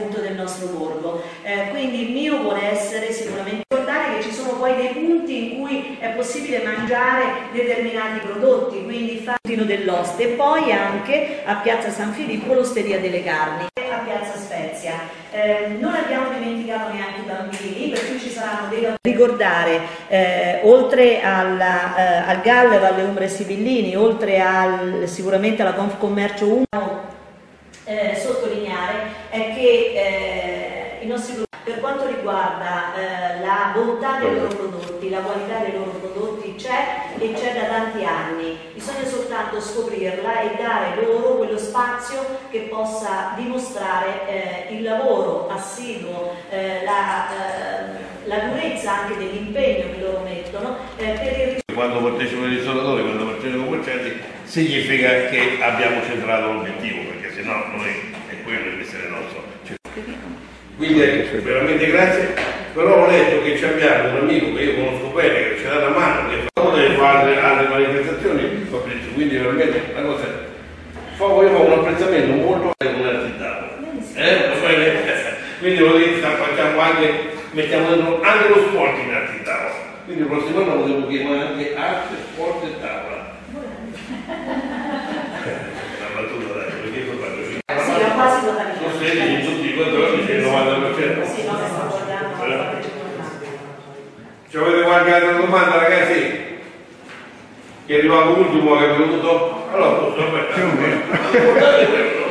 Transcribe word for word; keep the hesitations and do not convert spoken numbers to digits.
appunto del nostro borgo. Eh, quindi il mio vuole essere sicuramente ricordare che ci sono poi dei punti in cui è possibile mangiare determinati prodotti, quindi Fantino dell'Oste, e poi anche a Piazza San Filippo l'Osteria delle Carni, a Piazza Spezia. Eh, non abbiamo dimenticato neanche i bambini, per cui ci saranno dei ricordare eh, oltre alla, eh, al Galle Valle Umbra e Sibillini, oltre al, sicuramente alla Confcommercio uno, eh, sottolineare è che eh, i nostri prodotti, per quanto riguarda eh, la bontà dei loro prodotti, la qualità dei loro prodotti c'è e c'è da tanti anni, bisogna soltanto scoprirla e dare loro quello spazio che possa dimostrare eh, il lavoro assiduo, eh, la, eh, la durezza anche dell'impegno che loro mettono eh, per il... Quando partecipano i ristoratori, quando partecipano i commercianti, significa che abbiamo centrato l'obiettivo, perché sennò noi è quello che deve essere nostro. Quindi ecco, veramente grazie, però ho letto che abbiamo un amico che io conosco bene, che ci ha dato una mano, che fa altre, altre manifestazioni, quindi veramente la cosa è, voglio fare un apprezzamento molto con un'attività. Eh? Va bene? Quindi lo dico, facciamo anche, mettiamo dentro anche lo sport in attività. Quindi il prossimo anno potremmo chiamare anche arte, sport e tavola. La battuta dai, perché io faccio così. Sì, ho quasi totalità. Sono sedici in tutti i quattordici, il novanta per cento. Sì, no, che sto guardando. Ci avete qualche altra domanda, ragazzi? Chi è arrivato ultimo che è venuto? Allora, posso aspettare.